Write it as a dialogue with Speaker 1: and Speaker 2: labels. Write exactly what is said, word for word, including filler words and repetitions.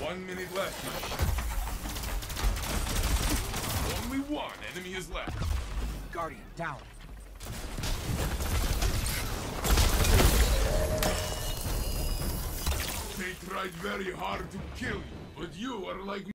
Speaker 1: One minute left. Only one enemy is left.
Speaker 2: Guardian, down.
Speaker 1: They tried very hard to kill you, but you are like